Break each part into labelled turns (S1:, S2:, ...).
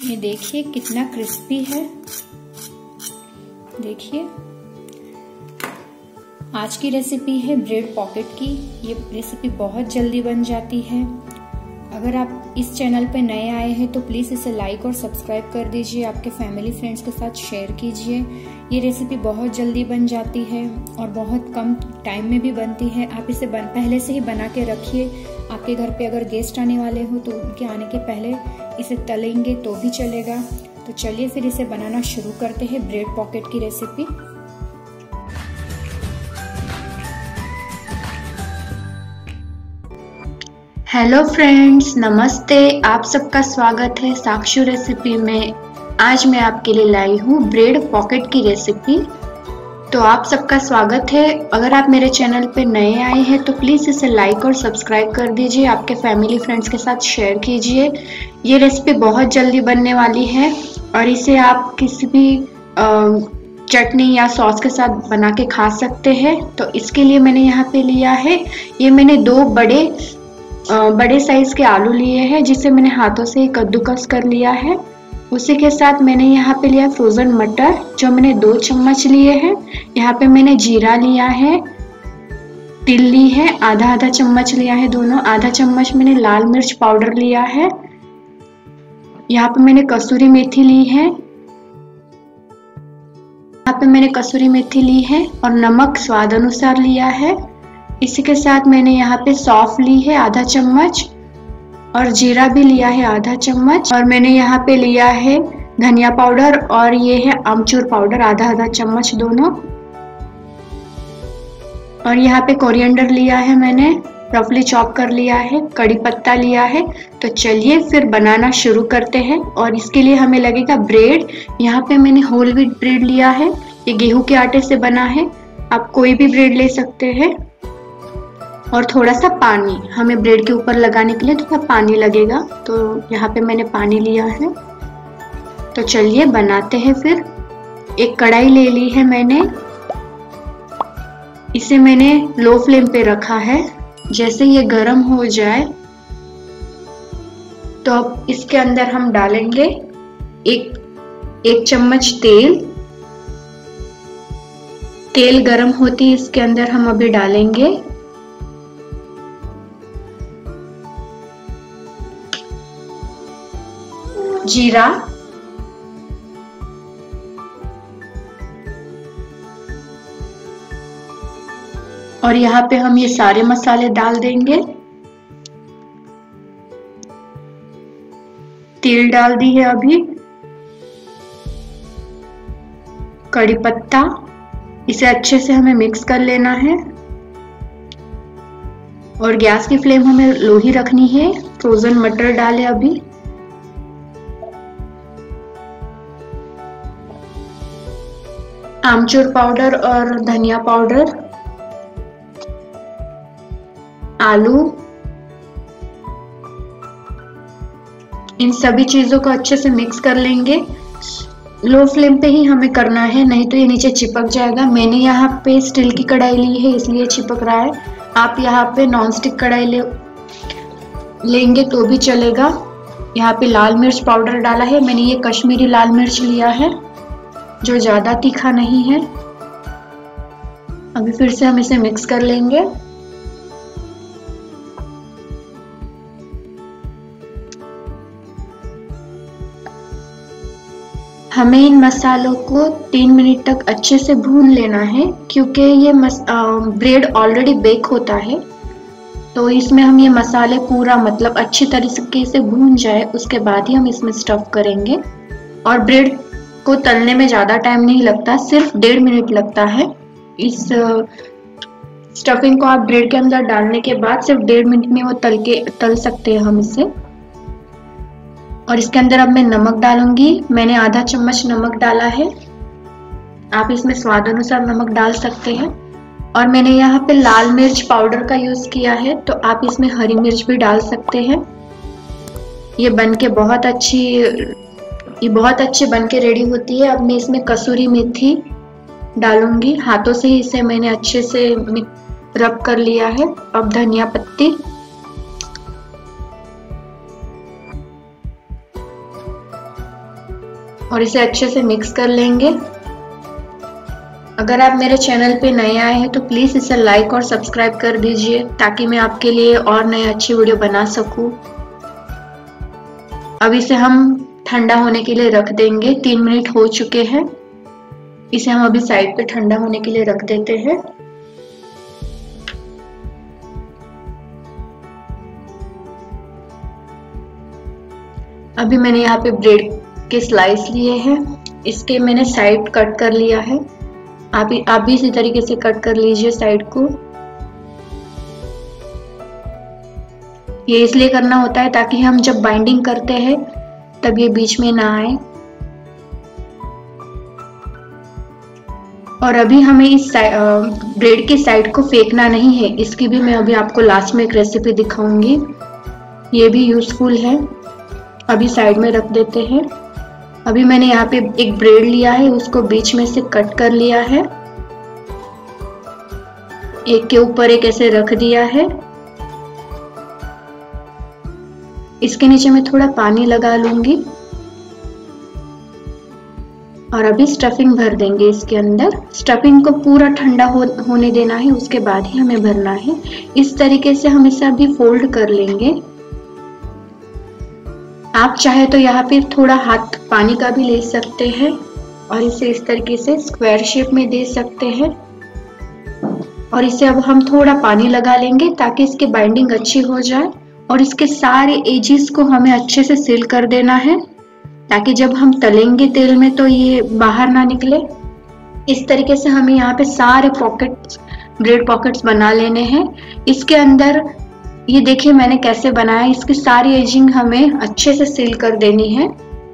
S1: ये देखिए कितना क्रिस्पी है। देखिए, आज की रेसिपी है ब्रेड पॉकेट की। ये रेसिपी बहुत जल्दी बन जाती है। अगर आप इस चैनल पे नए आए हैं तो प्लीज़ इसे लाइक और सब्सक्राइब कर दीजिए, आपके फैमिली फ्रेंड्स के साथ शेयर कीजिए। ये रेसिपी बहुत जल्दी बन जाती है और बहुत कम टाइम में भी बनती है। आप इसे पहले से ही बना के रखिए। आपके घर पे अगर गेस्ट आने वाले हो तो उनके आने के पहले इसे तलेंगे तो भी चलेगा। तो चलिए फिर इसे बनाना शुरू करते हैं, ब्रेड पॉकेट की रेसिपी।
S2: हेलो फ्रेंड्स, नमस्ते। आप सबका स्वागत है साक्षु रेसिपी में। आज मैं आपके लिए लाई हूँ ब्रेड पॉकेट की रेसिपी। तो आप सबका स्वागत है। अगर आप मेरे चैनल पे नए आए हैं तो प्लीज़ इसे लाइक और सब्सक्राइब कर दीजिए, आपके फैमिली फ्रेंड्स के साथ शेयर कीजिए। ये रेसिपी बहुत जल्दी बनने वाली है और इसे आप किसी भी चटनी या सॉस के साथ बना के खा सकते हैं। तो इसके लिए मैंने यहाँ पे लिया है, ये मैंने दो बड़े साइज के आलू लिए हैं जिसे मैंने हाथों से कद्दूकस कर लिया है। उसी के साथ मैंने यहाँ पे लिया फ्रोजन मटर जो मैंने 2 चम्मच लिए हैं। यहाँ पे मैंने जीरा लिया है, तिल ली है, आधा चम्मच लिया है दोनों। आधा चम्मच मैंने लाल मिर्च पाउडर लिया है। यहाँ पे मैंने कसूरी मेथी ली है। यहाँ पे मैंने कसूरी मेथी ली है और नमक स्वाद अनुसार लिया है। इसी के साथ मैंने यहाँ पे सौंफ ली है आधा चम्मच और जीरा भी लिया है आधा चम्मच। और मैंने यहाँ पे लिया है धनिया पाउडर और ये है आमचूर पाउडर आधा चम्मच दोनों। और यहाँ पे कोरिएंडर लिया है, मैंने रफली चॉप कर लिया है। कड़ी पत्ता लिया है। तो चलिए फिर बनाना शुरू करते हैं। और इसके लिए हमें लगेगा ब्रेड। यहाँ पे मैंने होल व्हीट ब्रेड लिया है, ये गेहूं के आटे से बना है। आप कोई भी ब्रेड ले सकते हैं। और थोड़ा सा पानी, हमें ब्रेड के ऊपर लगाने के लिए थोड़ा पानी लगेगा, तो यहाँ पे मैंने पानी लिया है। तो चलिए बनाते हैं फिर। एक कढ़ाई ले ली है मैंने, इसे मैंने लो फ्लेम पे रखा है। जैसे ये गर्म हो जाए तो अब इसके अंदर हम डालेंगे एक चम्मच तेल। तेल गर्म होती है इसके अंदर हम अभी डालेंगे जीरा, और यहाँ पे हम ये सारे मसाले डाल देंगे। तिल डाल दी है अभी, कड़ी पत्ता, इसे अच्छे से हमें मिक्स कर लेना है। और गैस की फ्लेम हमें लो ही रखनी है। फ्रोजन मटर डाले अभी, आमचूर पाउडर और धनिया पाउडर, आलू, इन सभी चीजों को अच्छे से मिक्स कर लेंगे। लो फ्लेम पे ही हमें करना है, नहीं तो ये नीचे चिपक जाएगा। मैंने यहाँ पे स्टील की कढ़ाई ली है इसलिए चिपक रहा है। आप यहाँ पे नॉन स्टिक कढ़ाई लेंगे तो भी चलेगा। यहाँ पे लाल मिर्च पाउडर डाला है मैंने, ये कश्मीरी लाल मिर्च लिया है जो ज्यादा तीखा नहीं है। अभी फिर से हम इसे मिक्स कर लेंगे। हमें इन मसालों को 3 मिनट तक अच्छे से भून लेना है, क्योंकि ये ब्रेड ऑलरेडी बेक होता है। तो इसमें हम ये मसाले पूरा मतलब अच्छी तरीके से भून जाए उसके बाद ही हम इसमें स्टफ करेंगे। और ब्रेड को तलने में ज़्यादा टाइम नहीं लगता, सिर्फ 1.5 मिनट लगता है। इस स्टफिंग को आप ब्रेड के अंदर डालने के बाद सिर्फ 1.5 मिनट में वो तल सकते हैं हम इसे। और इसके अंदर अब मैं नमक डालूंगी। मैंने आधा चम्मच नमक डाला है, आप इसमें स्वाद अनुसार नमक डाल सकते हैं। और मैंने यहाँ पे लाल मिर्च पाउडर का यूज किया है, तो आप इसमें हरी मिर्च भी डाल सकते हैं। ये बहुत अच्छी बन के रेडी होती है। अब मैं इसमें कसूरी मेथी डालूंगी, हाथों से ही इसे मैंने अच्छे से रब कर लिया है। अब धनिया पत्ती, और इसे अच्छे से मिक्स कर लेंगे। अगर आप मेरे चैनल पे नए आए हैं तो प्लीज़ इसे लाइक और सब्सक्राइब कर दीजिए ताकि मैं आपके लिए और नए अच्छी वीडियो बना सकूं। अब इसे हम ठंडा होने के लिए रख देंगे। 3 मिनट हो चुके हैं। इसे हम अभी साइड पे ठंडा होने के लिए रख देते हैं। अभी मैंने यहाँ पे ब्रेड के स्लाइस लिए हैं। इसके मैंने साइड कट कर लिया है। आप भी इसी तरीके से कट कर लीजिए साइड को। ये इसलिए करना होता है ताकि हम जब बाइंडिंग करते हैं तब ये बीच में ना आए। और अभी हमें इस ब्रेड की साइड को फेंकना नहीं है। इसकी भी मैं अभी आपको लास्ट में एक रेसिपी दिखाऊंगी, ये भी यूजफुल है। अभी साइड में रख देते हैं। अभी मैंने यहाँ पे एक ब्रेड लिया है, उसको बीच में से कट कर लिया है, एक के ऊपर एक ऐसे रख दिया है। इसके नीचे मैं थोड़ा पानी लगा लूंगी और अभी स्टफिंग भर देंगे इसके अंदर। स्टफिंग को पूरा ठंडा होने देना है, उसके बाद ही हमें भरना है। इस तरीके से हम इसे अभी फोल्ड कर लेंगे। आप चाहे तो यहाँ पे थोड़ा हाथ पानी का भी ले सकते हैं और इसे इस तरीके से स्क्वायर शेप में दे सकते हैं। और इसे अब हम थोड़ा पानी लगा लेंगे ताकि इसकी बाइंडिंग अच्छी हो जाए। और इसके सारे एजेस को हमें अच्छे से सील कर देना है ताकि जब हम तलेंगे तेल में तो ये बाहर ना निकले। इस तरीके से हमें यहाँ पे सारे पॉकेट्स, ब्रेड पॉकेट्स बना लेने हैं। इसके अंदर ये देखिए मैंने कैसे बनाया। इसकी सारी एजिंग हमें अच्छे से सील कर देनी है।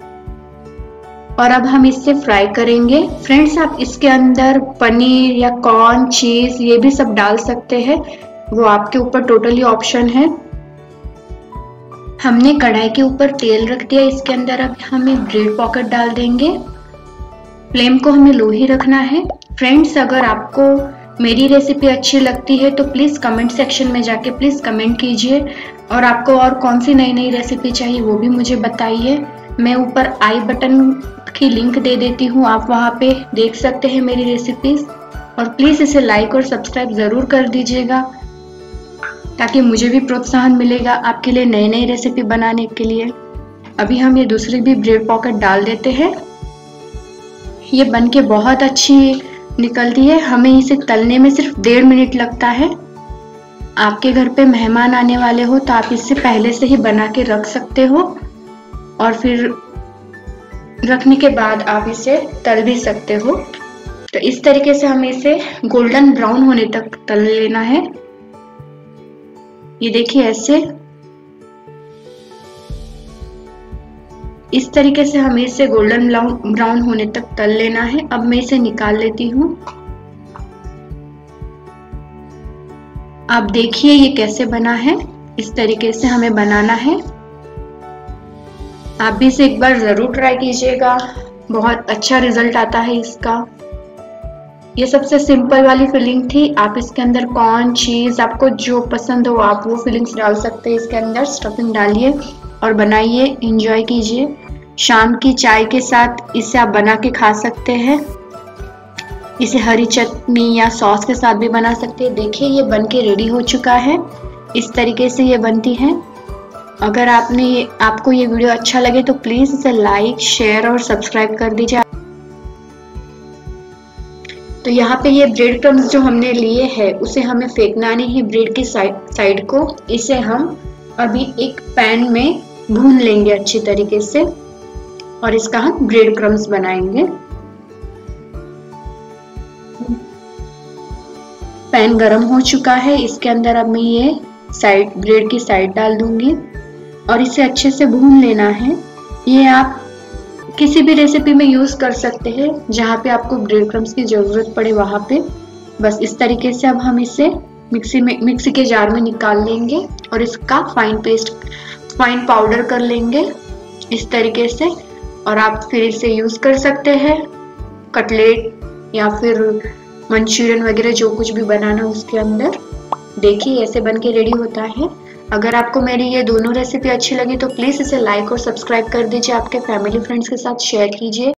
S2: और अब हम इससे फ्राई करेंगे। फ्रेंड्स, आप इसके अंदर पनीर या कॉर्न, चीज ये भी सब डाल सकते हैं, वो आपके ऊपर टोटली ऑप्शन है। हमने कढ़ाई के ऊपर तेल रख दिया। इसके अंदर अब हम एक ब्रेड पॉकेट डाल देंगे। फ्लेम को हमें लो ही रखना है। फ्रेंड्स, अगर आपको मेरी रेसिपी अच्छी लगती है तो प्लीज कमेंट सेक्शन में जाके प्लीज कमेंट कीजिए। और आपको और कौन सी नई नई रेसिपी चाहिए वो भी मुझे बताइए। मैं ऊपर आई बटन की लिंक दे देती हूँ, आप वहाँ पे देख सकते हैं मेरी रेसिपीज। और प्लीज इसे लाइक और सब्सक्राइब जरूर कर दीजिएगा ताकि मुझे भी प्रोत्साहन मिलेगा आपके लिए नई नई रेसिपी बनाने के लिए। अभी हम ये दूसरी भी ब्रेड पॉकेट डाल देते हैं। ये बनके बहुत अच्छी निकलती है। हमें इसे तलने में सिर्फ 1.5 मिनट लगता है। आपके घर पे मेहमान आने वाले हो तो आप इससे पहले से ही बना के रख सकते हो और फिर रखने के बाद आप इसे तल भी सकते हो। तो इस तरीके से हमें इसे गोल्डन ब्राउन होने तक तल लेना है। ये देखिए ऐसे, इस तरीके से हमें इसे गोल्डन ब्राउन होने तक तल लेना है। अब मैं इसे निकाल लेती हूँ। आप देखिए ये कैसे बना है। इस तरीके से हमें बनाना है। आप भी इसे एक बार जरूर ट्राई कीजिएगा, बहुत अच्छा रिजल्ट आता है इसका। ये सबसे सिंपल वाली फिलिंग थी। आप इसके अंदर कॉर्न, चीज, आपको जो पसंद हो आप वो फिलिंग्स डाल सकते हैं। इसके अंदर स्टफिंग डालिए और बनाइए, एंजॉय कीजिए। शाम की चाय के साथ इसे आप बना के खा सकते हैं। इसे हरी चटनी या सॉस के साथ भी बना सकते हैं। देखिए ये बन के रेडी हो चुका है। इस तरीके से ये बनती है। अगर आपको ये वीडियो अच्छा लगे तो प्लीज इसे लाइक, शेयर और सब्सक्राइब कर दीजिए। तो यहाँ पे ये ब्रेड क्रम्स जो हमने लिए हैं उसे हमें फेंकना नहीं है ब्रेड की साइड को। इसे हम अभी एक पैन में भून लेंगे अच्छी तरीके से और इसका हम ब्रेड क्रम्स बनाएंगे। पैन गरम हो चुका है। इसके अंदर अब मैं ये ब्रेड की साइड डाल दूंगी और इसे अच्छे से भून लेना है। ये आप किसी भी रेसिपी में यूज कर सकते हैं जहाँ पे आपको ब्रेड क्रम्स की जरूरत पड़े वहां पे। बस इस तरीके से अब हम इसे मिक्सी के जार में निकाल लेंगे और इसका फाइन पाउडर कर लेंगे इस तरीके से। और आप फिर इसे यूज कर सकते हैं कटलेट या फिर मंचूरियन वगैरह जो कुछ भी बनाना उसके अंदर। देखिए ऐसे बन के रेडी होता है। अगर आपको मेरी ये दोनों रेसिपी अच्छी लगी तो प्लीज़ इसे लाइक और सब्सक्राइब कर दीजिए, आपके फैमिली फ्रेंड्स के साथ शेयर कीजिए।